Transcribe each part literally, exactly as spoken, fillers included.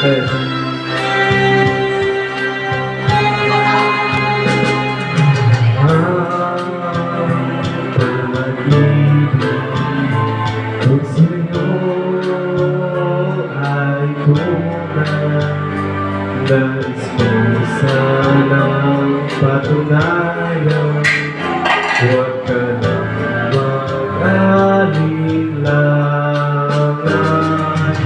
natin. Kung sino ay tunay, nais mo sanang patunayan, huwag ka nang mag-alilangan.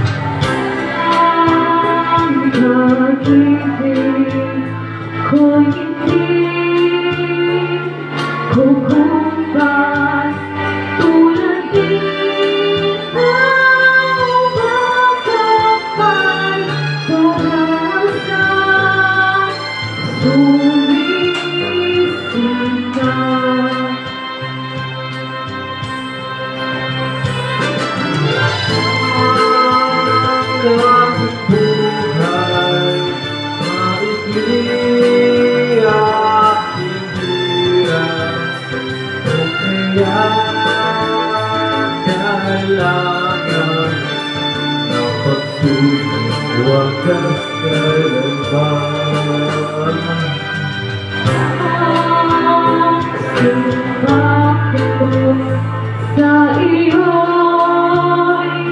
Ang pag-ibig ko hindi kukumpas tulad din ang pagkakapal pag-asa sumisita. Ang aking buhay maikli aking hirap, kaya kailangan ng pagsulit wagas kailanman. Bakit sa iyo'y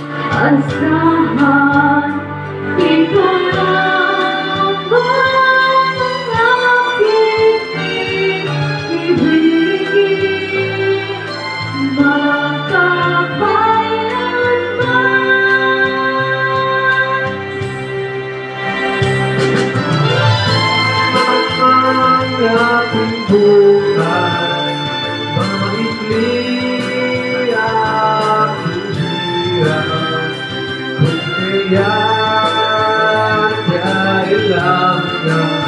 asahan, di ko lang ang aking ibigin magkakailanman. Ang aking buhay maikli aking hirap, kung kaya kailangan